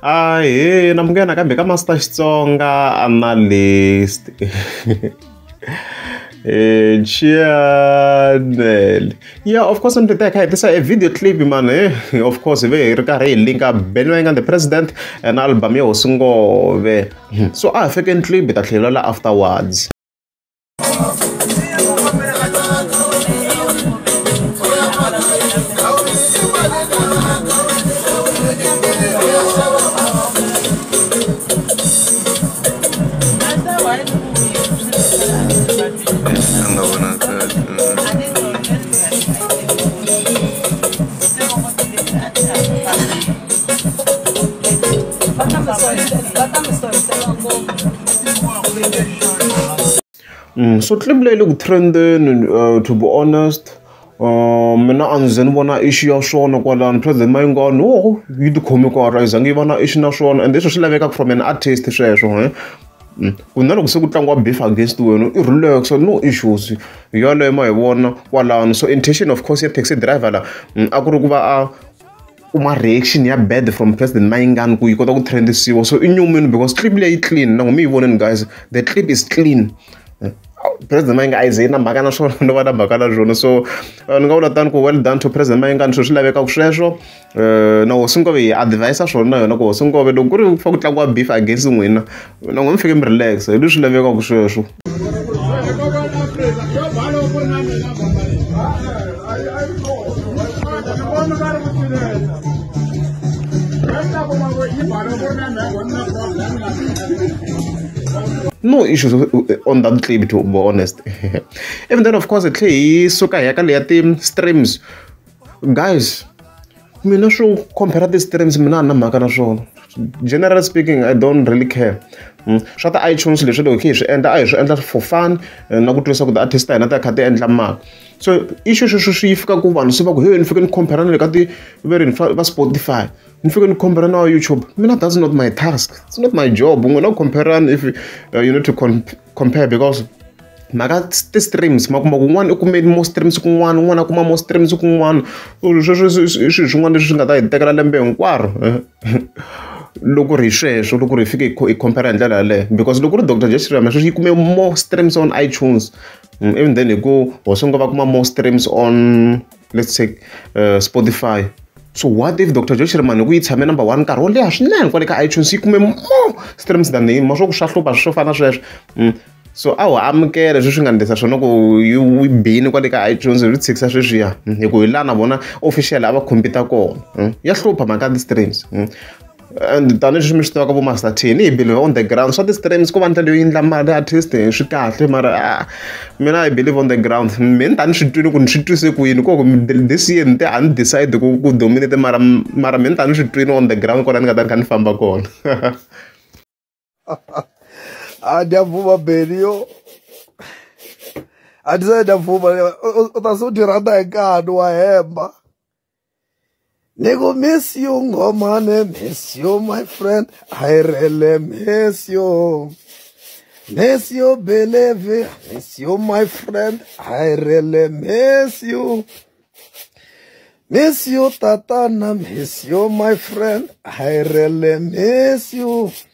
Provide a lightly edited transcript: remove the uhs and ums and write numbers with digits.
Hey, namungena kambe ka Master Xitsonga analyst. Channel. Yeah, of course, I'm the tech. This is a video clip, man. Of course, we link up Mayengani the president and album yo sungo ve. So I second clip but afterwards. So clip look trending, to be honest. Mina anzeni vona issue ya swona kwalani president Mayengani no yi ti khomi ku rise ngi vona issue na swona and leswi swi laveka from an artist sweswo ku na loko se ku tlangiwa beef against wena I relax no issues yale ma hi vona kwalani. So intention of course ya taxi driver la a ku ri ku va uma reaction ya bad from president Mayengani ku yi kota ku trendisiwa. So inyumini because clip leyi clean na ngumi voneni guys, the clip is clean. President Mayengani ayizena mhaka na swona no va na mhaka na swona. So ni nga vula tani ku well done to president Mayengani swi laveka ku sweswo na Hosinkove hi advise swona na yona ku Hosinkove loko ku ri fa ku tlangiwa beef against n'wina na n'wina mi fike mi relax hi leswi laveka ku sweswo. No issues on that clip, to be honest. Even then, of course, the streams. Guys, I not sure compare the streams. Generally speaking, I don't really care. Shut the iTunes, and I for fun, and not to the artist and other cat and mark. So, issues should go one super good if you can compare the very Spotify. If you can compare now YouTube, that's not my task. It's not my job. We're not comparing if you need to compare because the streams, one made more streams one more streams one. Look compare because look Dr. Jeshira, you can make more streams on iTunes. Even then you go also more streams on, let's say, Spotify. So what if Dr. Joshua Manuguit's number one car only has none for the iTunes more streams than the Mosho Shashloba Shofana. So I'm care resolution and decision you be in quality iTunes with 6 years. You go lana bona official our computer call. Yes, Lopa streams. And the Danish talk about Master Tini believe on the ground. So the streams go and tell you in the mother artist, she can't. I believe on the ground. Men and should do say this year and decide to go dominate the Marament and should train on the ground that can farm back on. I never video. I said, that's what you're a god, who I am. Nego miss you, man, miss you, my friend. I really miss you. Miss you, believe. Miss you, my friend. I really miss you. Miss you, Tatana. Miss you, my friend. I really miss you.